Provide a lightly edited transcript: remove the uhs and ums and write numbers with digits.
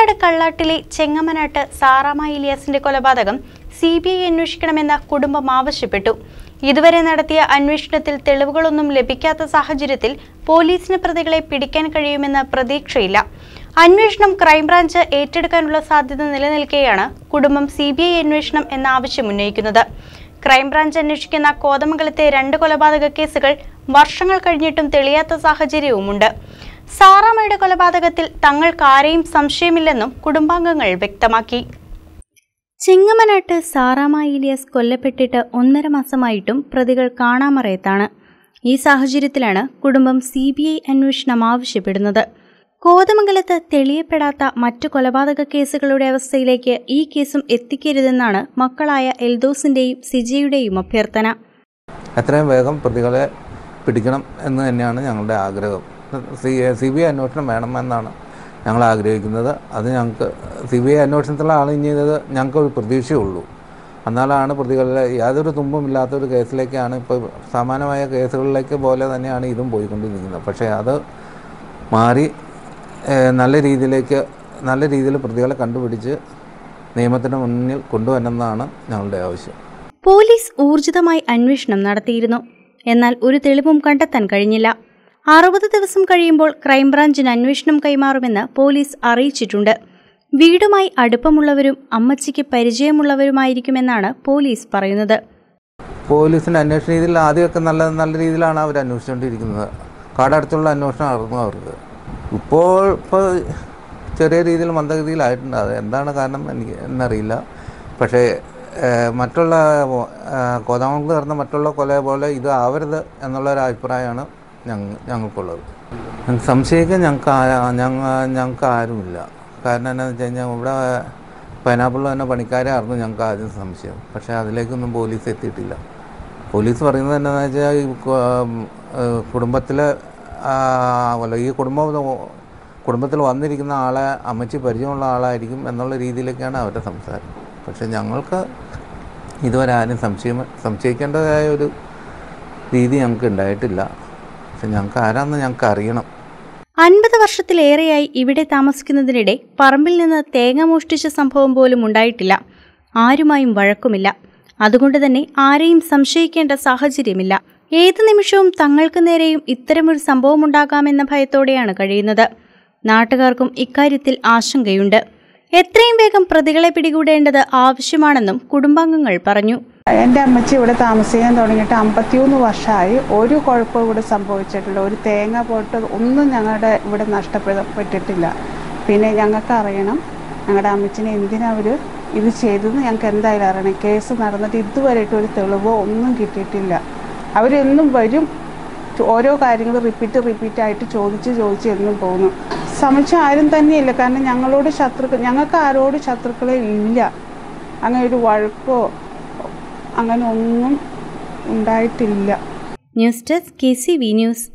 പാലക്കാട് കള്ളാട്ടിലെ ചെങ്ങമനാട്ട് സാറാമ ഇലിയാസിന്റെ കൊലപാതകം CBI അന്വേഷിക്കണമെന്ന് കുടുംബം ആവശ്യപ്പെട്ടു. ഇതുവരെ നടത്തിയ അന്വേഷണത്തിൽ തെളിവുകളൊന്നും ലഭിക്കാത്ത സാഹചര്യത്തിൽ പോലീസിന് പ്രതികളെ പിടിക്കാൻ കഴിയുമെന്ന പ്രതീക്ഷയില്ല. അന്വേഷണം ക്രൈംബ്രാഞ്ച് ഏറ്റെടുക്കാനുള്ള സാധ്യത നിലനിൽക്കെയാണ് കുടുംബം CBI അന്വേഷണം എന്ന ആവശ്യം ഉന്നയിക്കുന്നത്. ക്രൈംബ്രാഞ്ച് അന്വേഷിക്കുന്ന കോതമംഗലത്തെ 2 കൊലപാതക കേസുകൾ വർഷങ്ങൾ കഴിഞ്ഞിട്ടും തെളിയാത്ത സാഹചര്യവുമുണ്ട്. സാറാമയുടെ കൊലപാതകത്തിൽ തങ്ങൾക്കാരെയും സംശയമില്ലെന്നും കുടുംബാംഗങ്ങൾ വ്യക്തമാക്കി. ചെങ്ങമനാട്ട് സാറാമ ഇലിയാസ് കൊല്ലപ്പെട്ടിട്ട് 1.5 മാസമായിട്ടും പ്രതികൾ കാണാമറയത്താണ്. ഈ സാഹചര്യത്തിലാണ് കുടുംബം CBI അന്വേഷണം ആവശ്യപ്പെടുന്നത്. കോതമംഗലത്ത് തെളിയപ്പെടാത്ത മറ്റു കൊലപാതക കേസുകളുടെ അവസ്ഥയിലേക്ക് ഈ കേസും എത്തിക്കരുതെന്നാണ് മക്കളായ എൽദോസിന്റെയും സിജയുടെയും അഭ്യർത്ഥന. എത്രയും വേഗം പ്രതികളെ പിടിക്കണം എന്ന് തന്നെയാണ് ഞങ്ങളുടെ ആഗ്രഹം. CBI അന്വേഷണം വേണമെന്നാണ് ഞങ്ങൾ ആഗ്രഹിക്കുന്നത്. അത് ഞങ്ങൾക്ക് CBI അന്വേഷണത്തിലാണ് ഇനിയത് ഞങ്ങൾക്കൊരു പ്രതീക്ഷയുള്ളൂ. എന്നാലാണ് പ്രതികളെ യാതൊരു തുമ്പുമില്ലാത്തൊരു കേസിലേക്കാണ് ഇപ്പോൾ സമാനമായ കേസുകളിലേക്ക് പോലെ തന്നെയാണ് ഇതും പോയിക്കൊണ്ടിരിക്കുന്നത്. പക്ഷേ അത് മാറി നല്ല രീതിയിൽ പ്രതികളെ കണ്ടുപിടിച്ച് നിയമത്തിന് മുന്നിൽ കൊണ്ടുവരണമെന്നാണ് ഞങ്ങളുടെ ആവശ്യം. പോലീസ് ഊർജിതമായി അന്വേഷണം നടത്തിയിരുന്നു. എന്നാൽ ഒരു തെളിവും കണ്ടെത്താൻ കഴിഞ്ഞില്ല. 60 ദിവസം കഴിയുമ്പോൾ ക്രൈംബ്രാഞ്ചിന് അന്വേഷണം കൈമാറുമെന്ന് പോലീസ് അറിയിച്ചിട്ടുണ്ട്. വീടുമായി അടുപ്പമുള്ളവരും അമ്മച്ചിക്ക് പരിചയമുള്ളവരുമായിരിക്കുമെന്നാണ് പോലീസ് പറയുന്നത്. പോലീസിൻ്റെ അന്വേഷണ രീതിയിൽ ആദ്യമൊക്കെ നല്ല രീതിയിലാണ് അവർ അന്വേഷിച്ചുകൊണ്ടിരിക്കുന്നത്. കാടടുത്തുള്ള അന്വേഷണമായിരുന്നു അവർക്ക്. ഇപ്പോൾ ചെറിയ രീതിയിൽ മന്ദഗതിയിലായിട്ടുണ്ട്. അത് എന്താണ് കാരണം എന്നറിയില്ല. പക്ഷേ മറ്റുള്ള കോതമംഗലത്ത് നടന്ന മറ്റുള്ള കൊല പോലെ ഇത് ആവരുത് എന്നുള്ളൊരു അഭിപ്രായമാണ് ഞങ്ങൾക്കുള്ളത്. സംശയിക്കാൻ ഞങ്ങൾക്ക് ആരുമില്ല. കാരണം എന്താണെന്ന് വെച്ച് കഴിഞ്ഞാൽ ഇവിടെ പൈനാപ്പിളിൽ തന്നെ പണിക്കാരായിരുന്നു ഞങ്ങൾക്ക് ആദ്യം സംശയം. പക്ഷേ അതിലേക്കൊന്നും പോലീസ് എത്തിയിട്ടില്ല. പോലീസ് പറയുന്നത് എന്താണെന്ന് വെച്ചാൽ കുടുംബത്തിലെ ഈ കുടുംബത്തിൽ വന്നിരിക്കുന്ന ആളെ അമ്മച്ചി പരിചയമുള്ള ആളായിരിക്കും എന്നുള്ള രീതിയിലേക്കാണ് അവരുടെ സംസാരം. പക്ഷെ ഞങ്ങൾക്ക് ഇതുവരെ ആരും സംശയിക്കേണ്ടതായ ഒരു രീതി ഞങ്ങൾക്ക് ഉണ്ടായിട്ടില്ല. പക്ഷെ ഞങ്ങൾക്ക് ആരാന്ന് ഞങ്ങൾക്ക് അറിയണം. 50 വർഷത്തിലേറെയായി ഇവിടെ താമസിക്കുന്നതിനിടെ പറമ്പിൽ നിന്ന് തേങ്ങ മോഷ്ടിച്ച സംഭവം പോലും ഉണ്ടായിട്ടില്ല. ആരുമായും വഴക്കുമില്ല. അതുകൊണ്ട് തന്നെ ആരെയും സംശയിക്കേണ്ട സാഹചര്യമില്ല. ഏത് നിമിഷവും തങ്ങൾക്ക് നേരെയും ഇത്തരമൊരു സംഭവമുണ്ടാകാമെന്ന ഭയത്തോടെയാണ് കഴിയുന്നത്. നാട്ടുകാർക്കും ഇക്കാര്യത്തിൽ ആശങ്കയുണ്ട്. എത്രയും വേഗം പ്രതികളെ പിടികൂടേണ്ടത് ആവശ്യമാണെന്നും കുടുംബാംഗങ്ങൾ പറഞ്ഞു. എൻ്റെ അമ്മച്ചി ഇവിടെ താമസിക്കാൻ തുടങ്ങിയിട്ട് 51 വർഷമായി. ഒരു കുഴപ്പവും ഇവിടെ സംഭവിച്ചിട്ടില്ല. ഒരു തേങ്ങ പോട്ട് ഒന്നും ഞങ്ങളുടെ ഇവിടെ നഷ്ടപ്പെട്ടിട്ടില്ല. പിന്നെ ഞങ്ങൾക്ക് അറിയണം ഞങ്ങളുടെ അമ്മച്ചിനെ എന്തിനാ അവർ ഇത് ചെയ്തതെന്ന് ഞങ്ങൾക്ക് എന്തായാലും അറിയണം. കേസ് നടന്നിട്ട് ഇതുവരെയായിട്ട് ഒരു തെളിവോ ഒന്നും കിട്ടിയിട്ടില്ല. അവരെന്നും വരും, ഓരോ കാര്യങ്ങൾ റിപ്പീറ്റായിട്ട് ചോദിച്ച് എന്നും പോകുന്നു. സംശയം ആരും തന്നെയില്ല. കാരണം ഞങ്ങൾക്ക് ആരോട് ശത്രുക്കളെ ഇല്ല. അങ്ങനെ ഒരു വഴക്കോ അങ്ങനെ ഒന്നും ഉണ്ടായിട്ടില്ല. News desk KCV news.